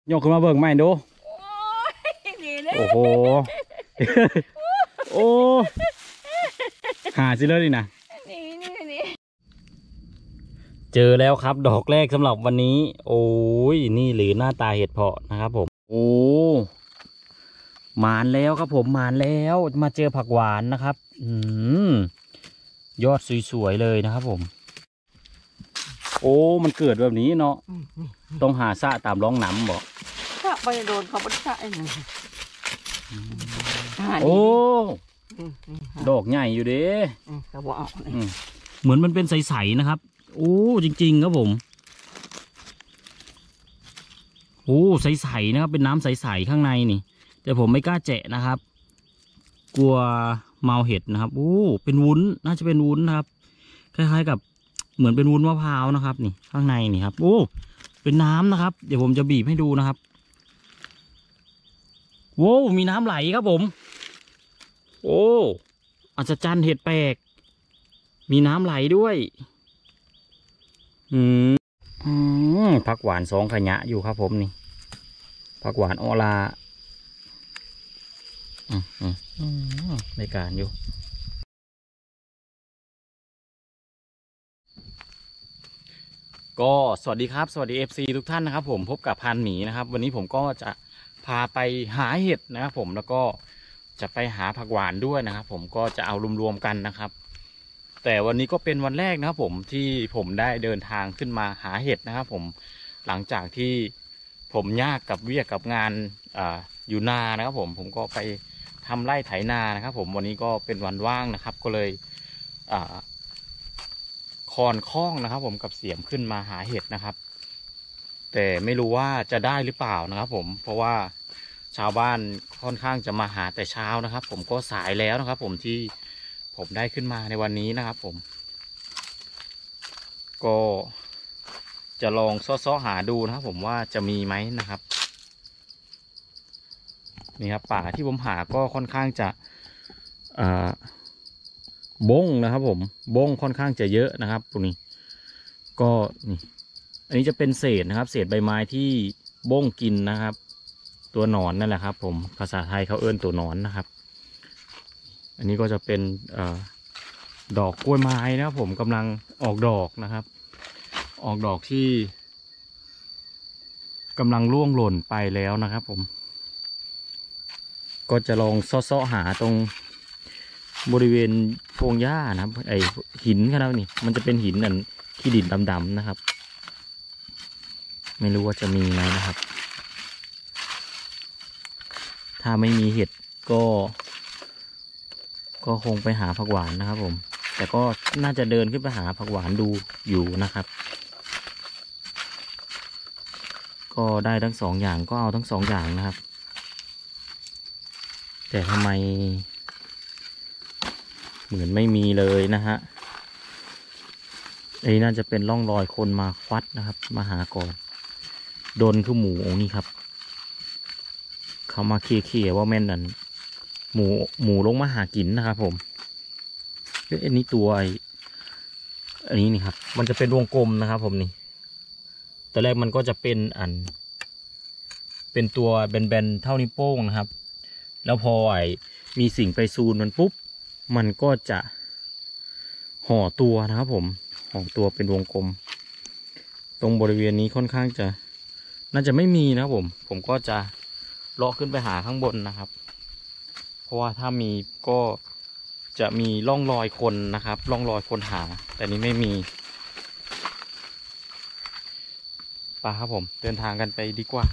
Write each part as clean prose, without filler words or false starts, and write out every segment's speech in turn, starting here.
ยกขึ้นมาเบิ่งใหม่ดูโอ้ยนี่เลยโอ้โหโอ้หาสิเลยนี่นะนี่เจอแล้วครับดอกแรกสำหรับวันนี้โอ้ยนี่หรือหน้าตาเห็ดเพาะนะครับผมโอ้หมานแล้วครับผมหมานแล้วมาเจอผักหวานนะครับยอดสวยๆเลยนะครับผมโอ้มันเกิดแบบนี้เนาะต้องหาสะตามร่องน้ำบอกถ้าไปโดนเขาไม่ใช่หนึ่งโอ้ดอกใหญ่อยู่เด้เขาบอกเอาเหมือนมันเป็นใสๆนะครับโอ้จริงๆครับผมโอ้ใสๆนะครับเป็นน้ำใสๆข้างในนี่แต่ผมไม่กล้าแจะนะครับกลัวเมาเห็ดนะครับโอ้เป็นวุ้นน่าจะเป็นวุ้นนะครับคล้ายๆกับเหมือนเป็นวุ้นมะพร้าวนะครับนี่ข้างในนี่ครับโอ้เป็นน้ำนะครับเดี๋ยวผมจะบีบให้ดูนะครับโว้มีน้ำไหลครับผมโอ้อัศจรรย์เห็ดแปลกมีน้ำไหลด้วยผักหวาน2ขยะอยู่ครับผมนี่ผักหวานออลาในการอยู่ก็สวัสดีครับสวัสดี FC ทุกท่านนะครับผมพบกับพันหมีนะครับวันนี้ผมก็จะพาไปหาเห็ดนะครับผมแล้วก็จะไปหาผักหวานด้วยนะครับผมก็จะเอารวมๆกันนะครับแต่วันนี้ก็เป็นวันแรกนะครับผมที่ผมได้เดินทางขึ้นมาหาเห็ดนะครับผมหลังจากที่ผมยากกับเวียกกับงานอยู่นานะครับผมก็ไปทำไร่ไถนานะครับผมวันนี้ก็เป็นวันว่างนะครับก็เลยคอนคล้องนะครับผมกับเสียมขึ้นมาหาเห็ดนะครับแต่ไม่รู้ว่าจะได้หรือเปล่านะครับผมเพราะว่าชาวบ้านค่อนข้างจะมาหาแต่เช้านะครับผมก็สายแล้วนะครับผมที่ผมได้ขึ้นมาในวันนี้นะครับผมก็จะลองซ้อหาดูนะครับผมว่าจะมีไหมนะครับนี่ครับป่าที่ผมหาก็ค่อนข้างจะบงนะครับผมบงค่อนข้างจะเยอะนะครับตรงนี้ก็นี่อันนี้จะเป็นเศษนะครับเศษใบไม้ที่บงกินนะครับตัวหนอนนั่นแหละครับผมภาษาไทยเขาเอิ้นตัวหนอนนะครับอันนี้ก็จะเป็นดอกกล้วยไม้นะครับผมกำลังออกดอกนะครับออกดอกที่กำลังร่วงหล่นไปแล้วนะครับผมก็จะลองซ้อหาตรงบริเวณพงหญ้านะครับไอหินครับนี่มันจะเป็นหินนั่นขี้ดินดำๆนะครับไม่รู้ว่าจะมีไหมนะครับถ้าไม่มีเห็ดก็คงไปหาผักหวานนะครับผมแต่ก็น่าจะเดินขึ้นไปหาผักหวานดูอยู่นะครับก็ได้ทั้ง2อย่างก็เอาทั้ง2อย่างนะครับแต่ทำไมเหมือนไม่มีเลยนะฮะไอ้น่าจะเป็นร่องรอยคนมาควัดนะครับมาหาก่อนโดนคือหมูองนี่ครับเขามาเคี่ยว่าแม่นนั่นหมูลงมาหากินนะครับผมอันนี้ตัวอันนี้นี่ครับมันจะเป็นวงกลมนะครับผมนี่ตอนแรกมันก็จะเป็นตัวแบนๆเท่านิ้วโป้งนะครับแล้วพอมีสิ่งไปซูนมันปุ๊บมันก็จะห่อตัวนะครับผมห่อตัวเป็นวงกลมตรงบริเวณนี้ค่อนข้างจะน่าจะไม่มีนะครับผมก็จะเลาะขึ้นไปหาข้างบนนะครับเพราะว่าถ้ามีก็จะมีร่องรอยคนนะครับร่องรอยคนหาแต่นี้ไม่มีไปครับผมเดินทางกันไปดีกว่า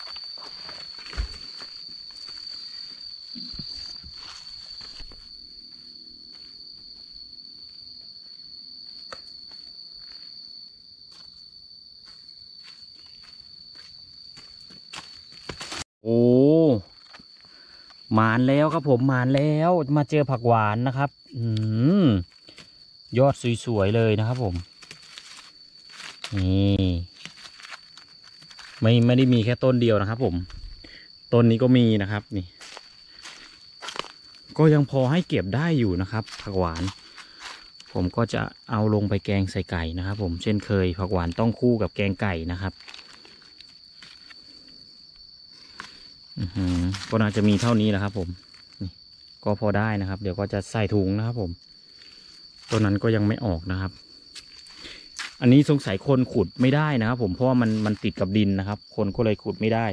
โอ้หมานแล้วครับผมหมานแล้วมาเจอผักหวานนะครับยอดสวยๆเลยนะครับผมนี่ไม่ได้มีแค่ต้นเดียวนะครับผมต้นนี้ก็มีนะครับนี่ก็ยังพอให้เก็บได้อยู่นะครับผักหวานผมก็จะเอาลงไปแกงใส่ไก่นะครับผมเช่นเคยผักหวานต้องคู่กับแกงไก่นะครับก็น่าจะมีเท่านี้แหละครับผมนี่ก็พอได้นะครับ เดี๋ยวก็จะใส่ถุงนะครับผมตัวนั้นก็ยังไม่ออกนะครับ อันนี้สงสัยคนขุดไม่ได้นะครับผมเพราะว่ามันติดกับดินนะครับ คนก็เลยขุดไม่ได้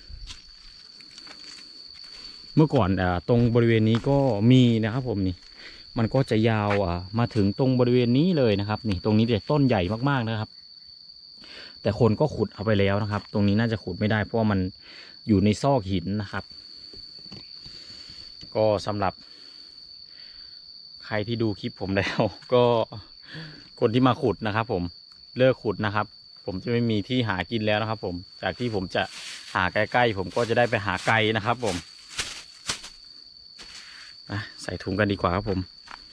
เมื่อก่อนตรงบริเวณนี้ก็มีนะครับผมนี่มันก็จะยาวมาถึงตรงบริเวณนี้เลยนะครับนี่ตรงนี้แต่ต้นใหญ่มากๆนะครับแต่คนก็ขุดเอาไปแล้วนะครับตรงนี้น่าจะขุดไม่ได้เพราะว่ามันอยู่ในซอกหินนะครับก็สำหรับใครที่ดูคลิปผมแล้วก็คนที่มาขุดนะครับผมเลิกขุดนะครับผมจะไม่มีที่หากินแล้วนะครับผมจากที่ผมจะหาใกล้ๆผมก็จะได้ไปหาไกลนะครับผมใส่ถุงกันดีกว่าครับผม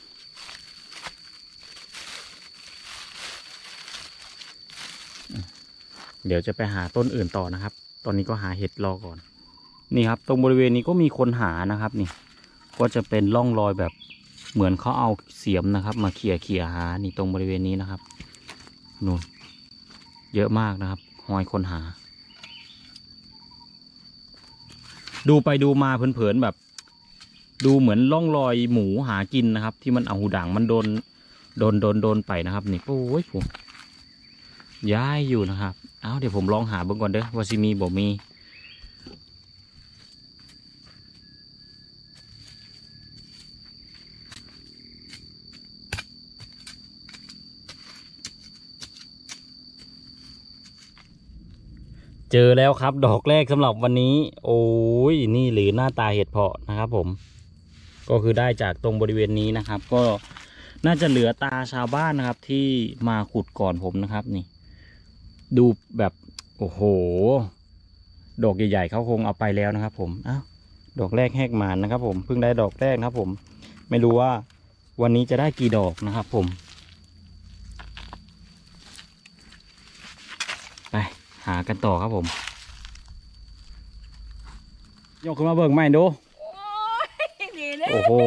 เดี๋ยวจะไปหาต้นอื่นต่อนะครับตอนนี้ก็หาเห็ดรอก่อนนี่ครับตรงบริเวณนี้ก็มีคนหานะครับนี่ก็จะเป็นร่องรอยแบบเหมือนเขาเอาเสียมนะครับมาเขี่ยหานี่ตรงบริเวณนี้นะครับนู่นเยอะมากนะครับหอยคนหาดูไปดูมาเผินๆแบบดูเหมือนร่องรอยหมูหากินนะครับที่มันเอาหูด่างมันโดนไปนะครับนี่โอ้ยผมย้ายอยู่นะครับเอาเดี๋ยวผมลองหาเบิ่งก่อนเด้อว่าสิมีบ่มีเจอแล้วครับดอกแรกสำหรับวันนี้โอ้ยนี่หรือหน้าตาเห็ดเพาะนะครับผมก็คือได้จากตรงบริเวณนี้นะครับ ก็น่าจะเหลือตาชาวบ้านนะครับที่มาขุดก่อนผมนะครับนี่ดูแบบโอ้โหดอกใหญ่ๆเขาคงเอาไปแล้วนะครับผมอ้าวดอกแรกแหกหมานนะครับผมเพิ่งได้ดอกแรกนะครับผมไม่รู้ว่าวันนี้จะได้กี่ดอกนะครับผมไปหากันต่อครับผมยกขึ้นมาเบิ่งใหม่ดูโอ้ยดีเลยโอ้โห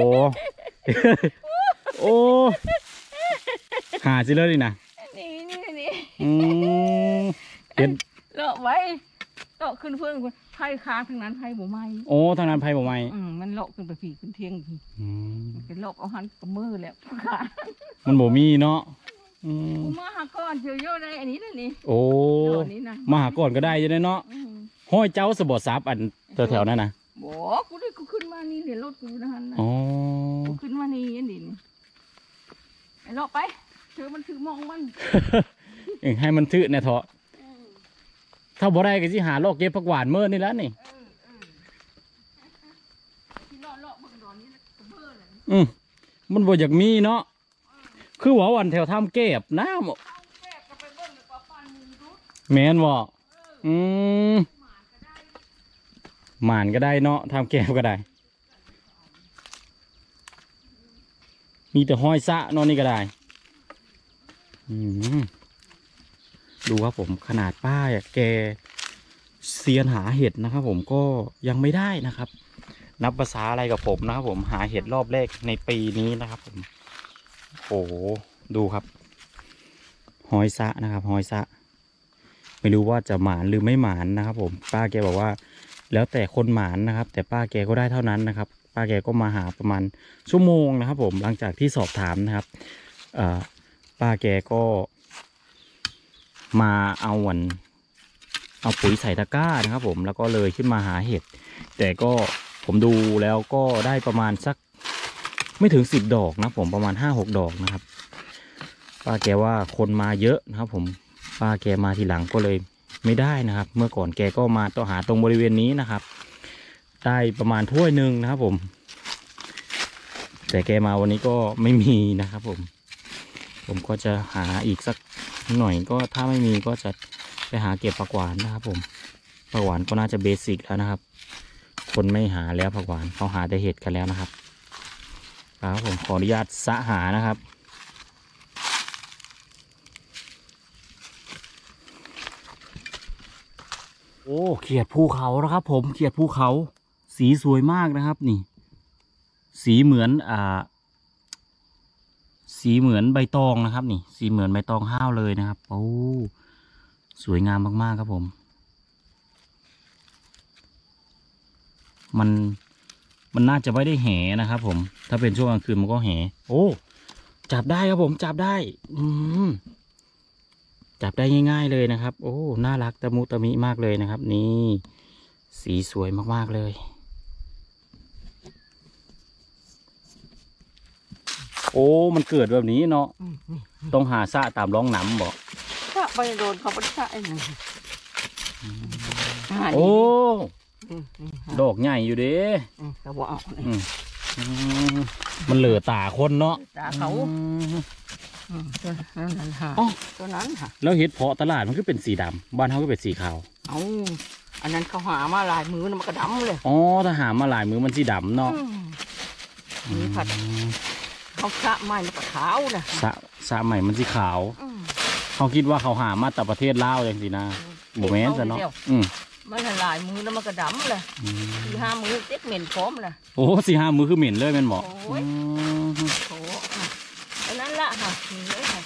โอ้หาสิเลยดินะนี่อืมเห็นเลาะไว้เลาะขึ้นเพื่อนไผ่ค้างทางนั้นไผ่บ่ไหม้โอ้ทางนั้นไพ่บ่ไหมมันเลาะขึ้นไปผีขึ้นเที่ยงผีอืมเป็นเลาะเอาหันกับมือแล้วขามันบ่มีเนาะอืมมาหาก้อนเยอะๆในอันนี้นี่โอ้ดอกนี้นะมาหาก่อนก็ได้จะได้เนาะห้อยเจ้าสะบดซับอันแถวๆนั้นนะบอกกูได้กูขึ้นมานี่เดี๋ยวรถกูนะฮันนะอ๋อกูขึ้นมานี่อันนี้ไอ้เลาะไปมันถือมองมันเองให้มันทื่อเนี่ยเถอะถ้าบ่ได้ก็สิหาลอกเก็บผักหวานเมื่อนี่แล้วนี่ที่เลาะเบิ่งดอนนี้กระเบ้อเลยมันบ่อยากมีเนาะคือว่าวันแถวถ้ำเก็บน้ำเอาแก้ก็ไปเบิ่งเลยว่าปันมือรุดแม่นบ่อืมหมานก็ได้เนาะทำแก้วก็ได้ มีแต่ห้อยซะเนาะนี่ก็ได้ดูครับผมขนาดป้าแกเซียนหาเห็ดนะครับผมก็ยังไม่ได้นะครับ นับภาษาอะไรกับผมนะครับผมหาเห็ดรอบแรกในปีนี้นะครับผมโอ้โหดูครับห้อยซะนะครับห้อยซะไม่รู้ว่าจะหมานหรือไม่หมานนะครับผมป้าแกบอกว่าแล้วแต่คนหมานนะครับแต่ป้าแกก็ได้เท่านั้นนะครับป้าแกก็มาหาประมาณชั่วโมงนะครับผมหลังจากที่สอบถามนะครับป้าแกก็มาเอาปุ๋ยใส่ตะกร้านะครับผมแล้วก็เลยขึ้นมาหาเห็ดแต่ก็ผมดูแล้วก็ได้ประมาณสักไม่ถึง10 ดอกนะผมประมาณ5-6 ดอกนะครับป้าแกว่าคนมาเยอะนะครับผมป้าแกมาทีหลังก็เลยไม่ได้นะครับเมื่อก่อนแกก็มาต่อหาตรงบริเวณนี้นะครับได้ประมาณถ้วยหนึ่งนะครับผมแต่แกมาวันนี้ก็ไม่มีนะครับผมก็จะหาอีกสักหน่อยก็ถ้าไม่มีก็จะไปหาเก็บผักหวานนะครับผมผักหวานก็น่าจะเบสิกแล้วนะครับคนไม่หาแล้วผักหวานเขาหาแต่เห็ดกันแล้วนะครับผมขออนุญาตสะหานะครับโอ้เขียดภูเขานะครับผมเขียดภูเขาสีสวยมากนะครับนี่สีเหมือนสีเหมือนใบตองนะครับนี่สีเหมือนใบตองห้าวเลยนะครับโอ้สวยงามมากๆครับผมมันน่าจะไม่ได้แหนะครับผมถ้าเป็นช่วงกลางคืนมันก็แหโอ้จับได้ครับผมจับได้จับได้ง่ายๆเลยนะครับโอ้น่ารักตะมุตะมิมากเลยนะครับนี่สีสวยมากๆเลยโอ้มันเกิดแบบนี้เนาะต้องหาสระตามร่องน้ำบอกถ้าไปโดนเขาไม่ได้ใช่ไหมโอ้ดอกใหญ่อยู่เด้เขาบอกเอามันเหลือตาคนเนาะตาเขาตัวนั้นค่ะตัวนั้นค่ะแล้วเห็ดเพาะตลาดมันก็เป็นสีดำบ้านเขาก็เป็นสีขาวเอาอันนั้นเขาหามาลายมือมันก็ดำเลยอ๋อถ้าหามาหลายมือมันสีดำเนาะมีผัดเขาสระใหม่มันก็ขาวนะสระใหม่มันสีขาวเขาคิดว่าเขาหามาแต่ประเทศลาวอย่างสินะโบแมนซะเนาะมันละลายมือแล้วมันก็ดำเลย4-5 มือเต็กเหม็นพร้อมเลยโอ้4-5 มือคือเหม็นเลยแม่นบอกโอ้ยโถอันนั้นละค่ะนี่เลยค่ะ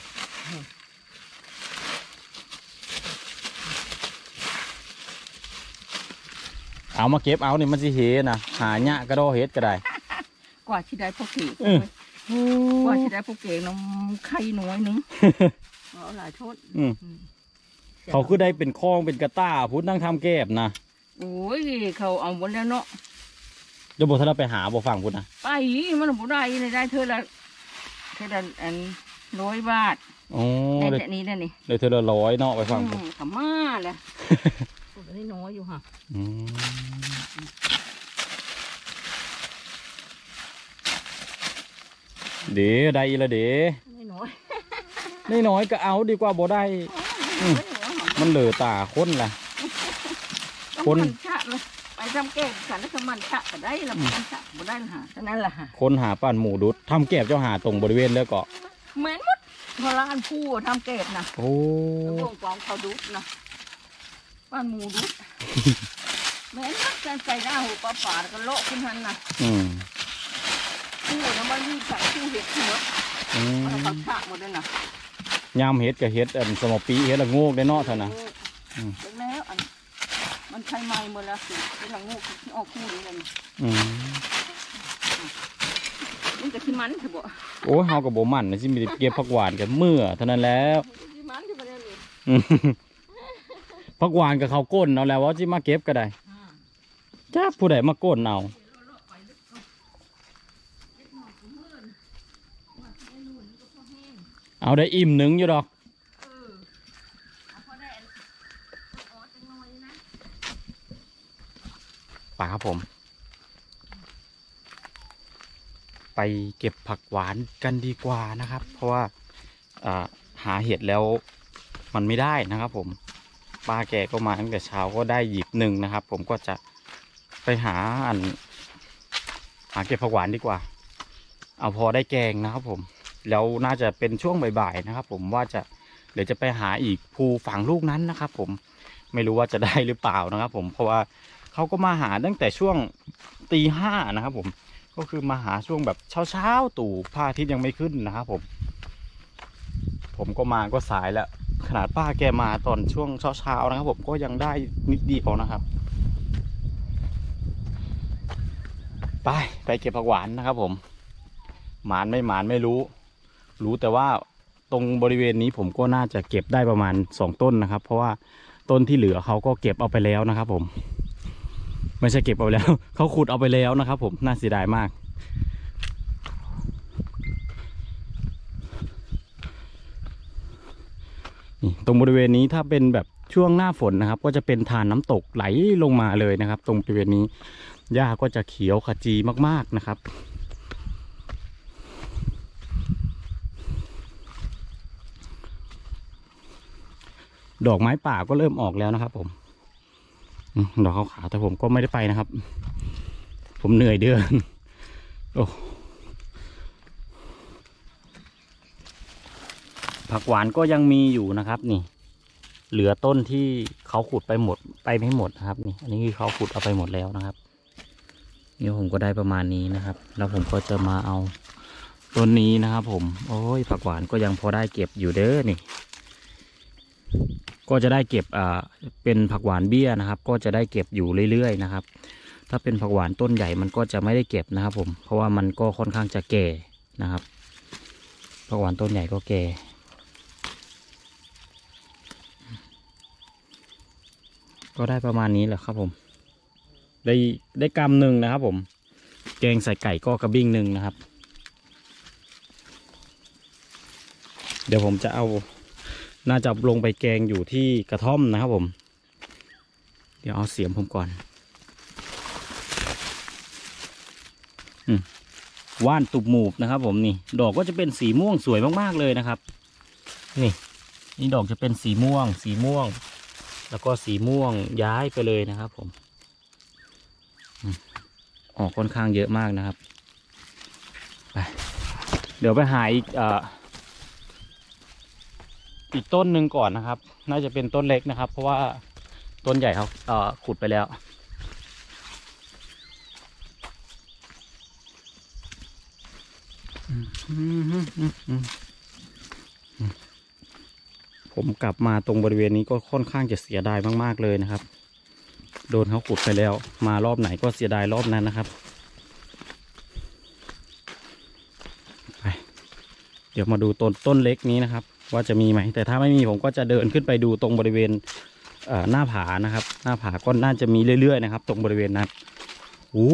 เอามาเก็บเอาเนี่ยมันสิเฮนะหาหญ้ากระโดเฮ็ดก็ได้กว่าที่ได้พวกเก๋กว่าที่ได้พวกเก๋น้ำไข่น้อยนึงเอาหลายโทษเขาคือได้เป็นคลองเป็นกระต้าพุทธนั่งทำแก็บนะโอ้ยเขาเอาหมดแล้วเนาะเดี๋ยวบอกถ้าเราไปหาบอกฟังพุทธนะไปมันบ่ได้ได้เธอละอัน100 บาทโอ้ได้แต่นี้ได้นี่เลยเธอละ100เนาะไปฟังพุทธขม่าเลยพูดได้น้อยอยู่ค่ะเดี๋ยวได้ละเดี๋ยวน้อยก็เอาดีกว่าบ่ได้มันเหลือตาคนละคนชะเลยไปทำแก้วฉันแล้วก็มันชะก็ได้ละมันชะบ่ได้ละเท่านั้นละคนหาป่านหมูดุดทำแก็บเจ้าหาตรงบริเวณแล้วก็เหมือนมดพอร้านผู้ทำแก็บนะโอ้วงกองเขาดุดนะป่านหมูดุดเหมือนมดใส่หน้าหูปลาฝาดก็โลกขึ้นทันนะผู้น้ำมันวิ่งใส่ผู้เห็ดหัวมันเขาชะหมดเลยนะยำเห็ดกับเห็ดสมปีเห็ดละโงกได้นอเท่านะแล้วอันมันใช้ไม้หมดแล้วสิเป็นละโงกที่ออกคู่นี้เลยมันจะขี้มันเถอะบ่โอ้เฮากับโบมันนะสิมีเก็บผักหวานกันเมื่อเท่านั้นแล้วผักหวานกับเขาก้นเอาแล้วว่าจิมาเก็บก็ได้จ้าผู้ใดมาก้นเอาได้อิ่มหนึ่งอยู่ดอกป่าครับผมไปเก็บผักหวานกันดีกว่านะครับเพราะว่าหาเห็ดแล้วมันไม่ได้นะครับผมป้าแกก็มาตั้งแต่เช้าก็ได้หยิบหนึ่งนะครับผมก็จะไปหาเก็บผักหวานดีกว่าเอาพอได้แกงนะครับผมแล้วน่าจะเป็นช่วงบ่ายๆนะครับผมว่าเดี๋ยวจะไปหาอีกภูฝั่งลูกนั้นนะครับผมไม่รู้ว่าจะได้หรือเปล่านะครับผมเพราะว่าเขาก็มาหาตั้งแต่ช่วงตี 5นะครับผมก็คือมาหาช่วงแบบเช้าตู่พระอาทิตย์ยังไม่ขึ้นนะครับผมก็มาก็สายแล้วขนาดป้าแกมาตอนช่วงเช้านะครับผมก็ยังได้นิดเดียวนะครับไปเก็บผักหวานนะครับผมหมานไม่รู้แต่ว่าตรงบริเวณนี้ผมก็น่าจะเก็บได้ประมาณ2 ต้นนะครับเพราะว่าต้นที่เหลือเขาก็เก็บเอาไปแล้วนะครับผมไม่ใช่เก็บเอาแล้วเขาขุดเอาไปแล้วนะครับผมน่าเสียดายมากนี่ตรงบริเวณนี้ถ้าเป็นแบบช่วงหน้าฝนนะครับก็จะเป็นทานน้ำตกไหลลงมาเลยนะครับตรงบริเวณนี้หญ้าก็จะเขียวขจีมากๆนะครับดอกไม้ป่าก็เริ่มออกแล้วนะครับผมดอกขาวๆแต่ผมก็ไม่ได้ไปนะครับผมเหนื่อยเดินโอ้ผักหวานก็ยังมีอยู่นะครับนี่เหลือต้นที่เขาขุดไปไม่หมดนะครับนี่อันนี้คือเขาขุดเอาไปหมดแล้วนะครับนี่ผมก็ได้ประมาณนี้นะครับแล้วผมก็จะมาเอาต้นนี้นะครับผมโอ้ยผักหวานก็ยังพอได้เก็บอยู่เด้อนี่ก็จะได้เก็บเป็นผักหวานเบี้ยนะครับก็จะได้เก็บอยู่เรื่อยๆนะครับถ้าเป็นผักหวานต้นใหญ่มันก็จะไม่ได้เก็บนะครับผมเพราะว่ามันก็ค่อนข้างจะแก่นะครับผักหวานต้นใหญ่ก็แก่ก็ได้ประมาณนี้แหละครับผมได้กำหนึ่งนะครับผมแกงใส่ไก่ก็กระบิ้งหนึ่งนะครับเดี๋ยวผมจะเอาน่าจะลงไปแกงอยู่ที่กระท่อมนะครับผมเดี๋ยวเอาเสียมผมก่อนว่านตุบหมูบนะครับผมนี่ดอกก็จะเป็นสีม่วงสวยมากๆเลยนะครับนี่ดอกจะเป็นสีม่วงแล้วก็สีม่วงย้ายไปเลยนะครับผมออกค่อนข้างเยอะมากนะครับไปเดี๋ยวไปหาอีกต้นหนึ่งก่อนนะครับน่าจะเป็นต้นเล็กนะครับเพราะว่าต้นใหญ่เขาขุดไปแล้วผมกลับมาตรงบริเวณนี้ก็ค่อนข้างจะเสียดายมากๆเลยนะครับโดนเขาขุดไปแล้วมารอบไหนก็เสียดายรอบนั้นนะครับไปเดี๋ยวมาดูต้นเล็กนี้นะครับว่าจะมีไหมแต่ถ้าไม่มีผมก็จะเดินขึ้นไปดูตรงบริเวณหน้าผานะครับหน้าผาก็น่าจะมีเรื่อยๆนะครับตรงบริเวณนั้นโอ้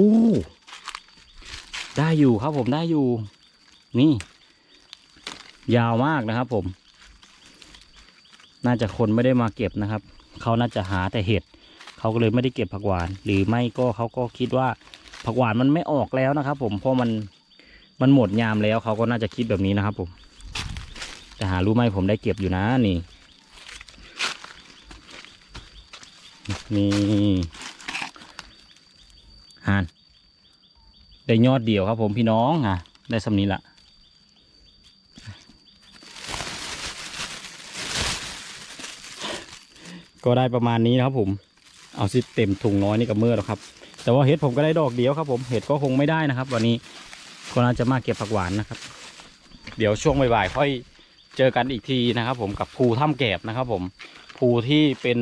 ได้อยู่ครับผมได้อยู่นี่ยาวมากนะครับผมน่าจะคนไม่ได้มาเก็บนะครับเขาน่าจะหาแต่เห็ดเขาก็เลยไม่ได้เก็บผักหวานหรือไม่ก็เขาก็คิดว่าผักหวานมันไม่ออกแล้วนะครับผมเพราะมันหมดยามแล้วเขาก็น่าจะคิดแบบนี้นะครับผมแต่หารู้ไหมผมได้เก็บอยู่นะนี่ห่านได้ยอดเดียวครับผมพี่น้องได้สำนี้ละก็ได้ประมาณนี้นะครับผมเอาซิเต็มถุงน้อยนี่กับมือแล้วครับแต่ว่าเห็ดผมก็ได้ดอกเดียวครับผมเห็ดก็คงไม่ได้นะครับวันนี้ก็น่าจะมาเก็บผักหวานนะครับเดี๋ยวช่วงบ่ายๆค่อยเจอกันอีกทีนะครับผมกับภูถ้ำแกบนะครับผมภูที่เป็น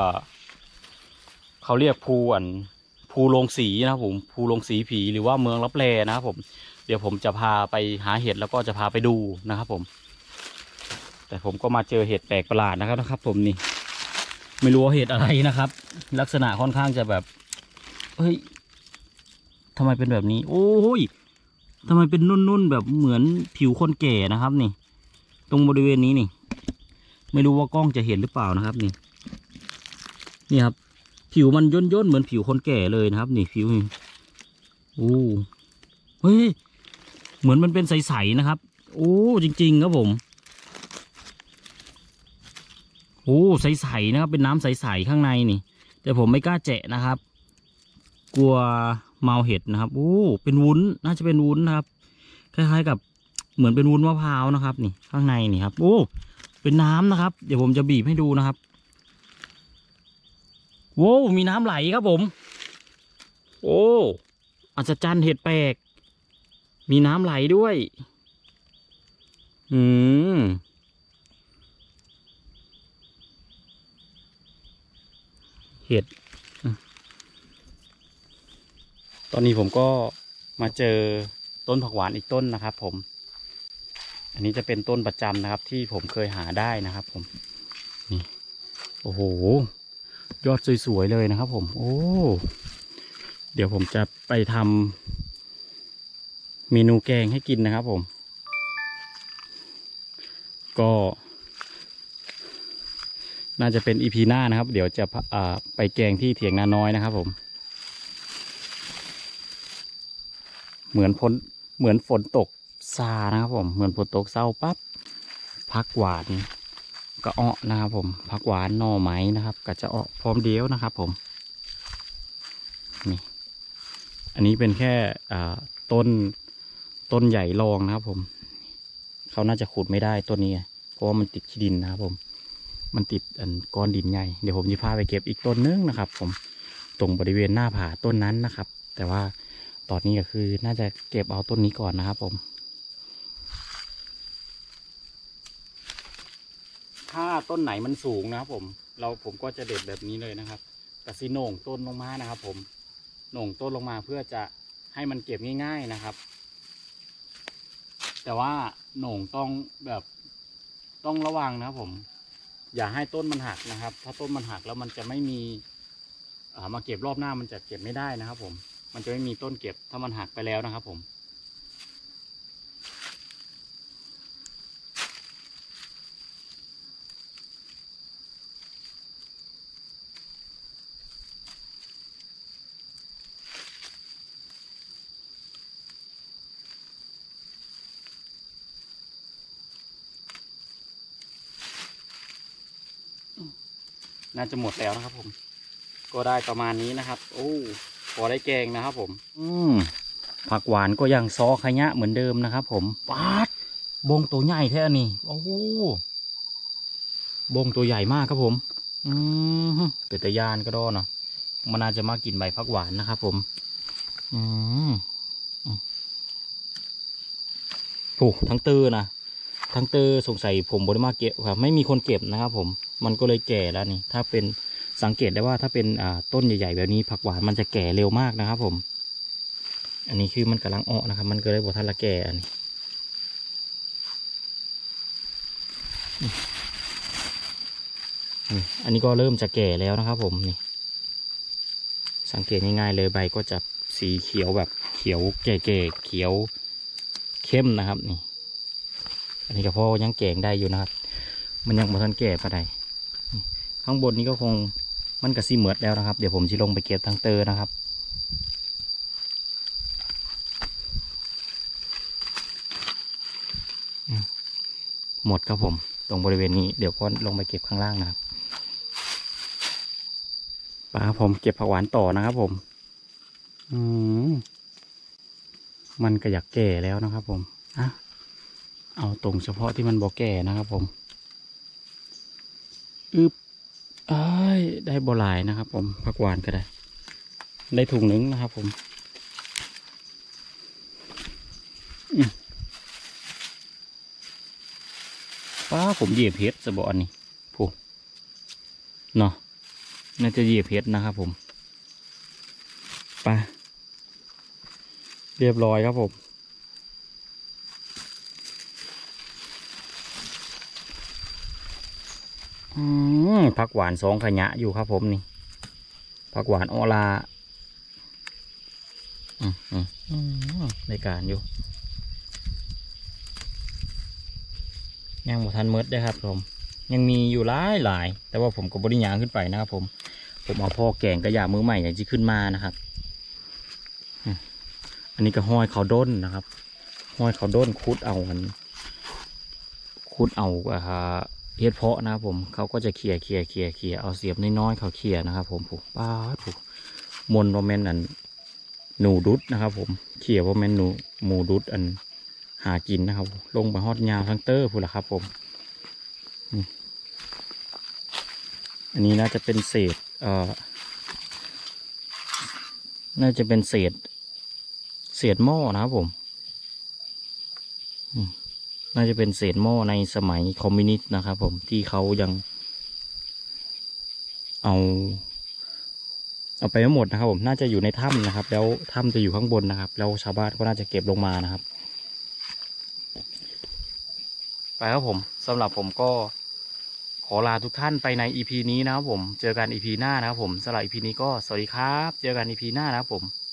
เขาเรียกภูโรงสีนะครับผมภูโรงสีผีหรือว่าเมืองลับแลนะครับผมเดี๋ยวผมจะพาไปหาเห็ดแล้วก็จะพาไปดูนะครับผมแต่ผมก็มาเจอเห็ดแปลกประหลาดนะครับผมนี่ไม่รู้ว่าเห็ดอะไรนะครับลักษณะค่อนข้างจะแบบเฮ้ยทำไมเป็นแบบนี้โอ้ยทำไมเป็นนุ่นๆแบบเหมือนผิวคนแก่นะครับนี่ตรงบริเวณนี้นี่ไม่รู้ว่ากล้องจะเห็นหรือเปล่านะครับนี่ครับผิวมันย่นเหมือนผิวคนแก่เลยนะครับนี่ผิวโอ้เฮ้ยเหมือนมันเป็นใสๆนะครับโอ้จริงๆครับผมโอ้ใสๆนะครับเป็นน้ำใสๆข้างในนี่แต่ผมไม่กล้าแจะนะครับกลัวเมาเห็ดนะครับโอ้เป็นวุ้นน่าจะเป็นวุ้นนะครับคล้ายๆกับเหมือนเป็นวุ้นมะพร้าวนะครับนี่ข้างในนี่ครับโอ้เป็นน้ำนะครับเดี๋ยวผมจะบีบให้ดูนะครับโว้มีน้ำไหลครับผมโอ้อัศจรรย์เห็ดแปลกมีน้ำไหลด้วยเห็ดตอนนี้ผมก็มาเจอต้นผักหวานอีกต้นนะครับผมอันนี้จะเป็นต้นประจำนะครับที่ผมเคยหาได้นะครับผมนี่โอ้โหยอดสวยๆเลยนะครับผมโอ้เดี๋ยวผมจะไปทำเมนูแกงให้กินนะครับผมก็น่าจะเป็นอีพีหน้านะครับเดี๋ยวจะไปแกงที่เถียงนาน้อยนะครับผมเหมือนฝนตกซานะครับผมเหมือนฝนตกเศร้าปั๊บผักหวานก็อ้อนะครับผมผักหวานหน่อไม้นะครับก็จะอ้อพร้อมเดียวนะครับผมนี่อันนี้เป็นแค่ต้นใหญ่รองนะครับผมเขาน่าจะขุดไม่ได้ต้นนี้เพราะว่ามันติดขี้ดินนะครับผมมันติดก้อนดินใหญ่เดี๋ยวผมจะพาไปเก็บอีกต้นนึงนะครับผมตรงบริเวณหน้าผาต้นนั้นนะครับแต่ว่าตอนนี้ก็คือน่าจะเก็บเอาต้นนี้ก่อนนะครับผมถ้าต้นไหนมันสูงนะครับผมก็จะเด็ดแบบนี้เลยนะครับกระซิโหน่งต้นลงมานะครับผมโหน่งต้นลงมาเพื่อจะให้มันเก็บง่ายๆนะครับ แต่ว่าโหน่งต้องแบบต้องระวังนะครับผมอย่าให้ต้นมันหักนะครับถ้าต้นมันหักแล้วมันจะไม่มีมาเก็บรอบหน้ามันจะเก็บไม่ได้นะครับผมมันจะไม่มีต้นเก็บถ้ามันหักไปแล้วนะครับผมน่าจะหมดแล้วนะครับผมก็ได้ประมาณนี้นะครับโอ้พอได้แกงนะครับผมผักหวานก็ยังซอขยะเหมือนเดิมนะครับผมปาดบงตัวใหญ่แท้นี่โอ้บงตัวใหญ่มากครับผมเป็นตะยานก็ได้เนาะมันน่าจะมากินใบผักหวานนะครับผมโอ้ทั้งตื้อนะทั้งตื้อสงสัยผมบริมาเก็บครับไม่มีคนเก็บนะครับผมมันก็เลยแก่แล้วนี่ถ้าเป็นสังเกตได้ว่าถ้าเป็นต้นใหญ่ๆแบบนี้ผักหวานมันจะแก่เร็วมากนะครับผมอันนี้คือมันกำลังอ้อนะครับมันก็เลยบอกท่านละแก่อันนี้ก็เริ่มจะแก่แล้วนะครับผมนี่สังเกตง่ายๆเลยใบก็จะสีเขียวแบบเขียวแก่ๆเขียวเข้มนะครับนี่อันนี้ก็พอยังแกงได้อยู่นะครับมันยังไม่ทันแก่ปะใดข้างบนนี้ก็คงมันกระซีเหมือดแล้วนะครับเดี๋ยวผมจะลงไปเก็บทั้งเตอนะครับหมดครับผมตรงบริเวณนี้เดี๋ยวก็ลงไปเก็บข้างล่างนะครับป้าผมเก็บผักหวานต่อนะครับผมมันก็อยากแก่แล้วนะครับผมเอาตรงเฉพาะที่มันบ่แก่นะครับผมได้บ่หลายนะครับผมผักหวานก็ได้ถุงนึงนะครับผมป้าผมเหยียบเพชรสะบอนนี่ผู้เนาะน่าจะเหยียบเพชรนะครับผมไปเรียบร้อยครับผมผักหวาน2ขยะอยู่ครับผมนี่ผักหวานออลาในการอยู่ยังบ่ทันมืดได้ครับผมยังมีอยู่หลายแต่ว่าผมก็บริญญาขึ้นไปนะครับผมเอาพ่อแกงกระยามือใหม่อย่างที่ขึ้นมานะครับอันนี้ก็ห้อยเขาด้นนะครับห้อยเขาด้นคุดเอาเฮ็ดเพาะนะครับผมเขาก็จะเขี่ยเอาเสียบน้อยๆเขาเขี่ยนะครับผมผูกป้ามนโมเมนต์อันหนูดุดนะครับผมเขี่ยโมเมนต์หมูดุดอันหากินนะครับลงไปฮอดยาวทั้งเตอร์พูดละครับผมอันนี้น่าจะเป็นเศษน่าจะเป็นเศษหม้อนะครับผมน่าจะเป็นเศษหม้อในสมัยคอมมิวนิสต์นะครับผมที่เขายังเอาไปไม่หมดนะครับผมน่าจะอยู่ในถ้ำนะครับแล้วถ้ำจะอยู่ข้างบนนะครับแล้วชาวบ้านก็น่าจะเก็บลงมานะครับไปครับผมสำหรับผมก็ขอลาทุกท่านไปใน EP นี้นะครับผมเจอกัน EP หน้านะครับผมสำหรับ EP นี้ก็สวัสดีครับเจอกัน EP หน้านะครับผม